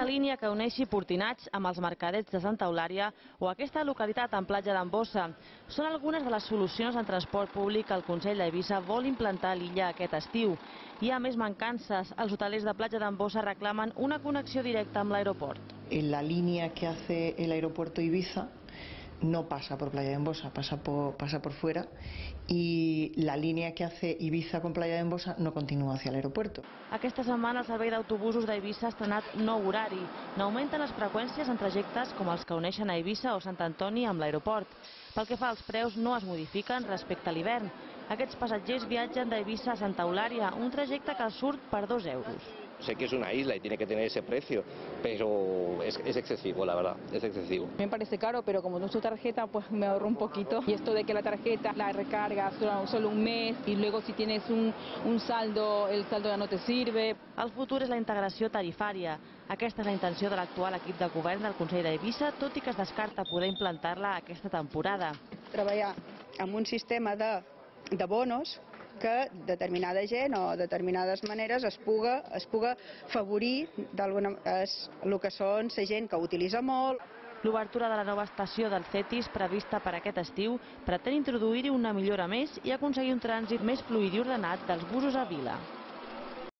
línia que uneixi Portinats amb els mercadets de Santa Eulària o aquesta localitat en platja d'Embossa. Són algunes de les solucions en transport públic que el Consell d'Eivissa vol implantar a l'illa aquest estiu. Hi ha més mancances. Els hotelers de platja d'Embossa reclamen una connexió directa amb l'aeroport. La línea que hace el aeropuerto Ibiza no pasa por Playa de Embosa, pasa por fuera, y la línea que hace Ibiza con Playa de Embosa no continúa hacia el aeropuerto. Aquesta setmana el servei d'autobusos d'Eivissa ha estrenat nou horari. N'augmenten les freqüències en trajectes com els que uneixen a Eivissa o Sant Antoni amb l'aeroport. Pel que fa als preus, no es modifiquen respecte a l'hivern. Aquests passatgers viatgen d'Eivissa a Santa Eulària, un trajecte que surt per 2 euros. Sé que es una isla y tiene que tener ese precio, pero es excesivo, la verdad, es excesivo. Me parece caro, pero como no uso tarjeta, pues me ahorro un poquito. Y esto de que la tarjeta la recarga solo un mes y luego si tienes un saldo, el saldo ya no te sirve. El futur és la integració tarifària. Aquesta és la intenció de l'actual equip de govern del Consell d'Eivissa, tot i que es descarta poder implantar-la aquesta temporada. Treballar amb un sistema de bonos que determinada gent o determinades maneres es puga afavorir el que són la gent que ho utilitza molt. L'obertura de la nova estació del Cetis, prevista per aquest estiu, pretén introduir-hi una millora més i aconseguir un trànsit més fluid i ordenat dels busos a Vila.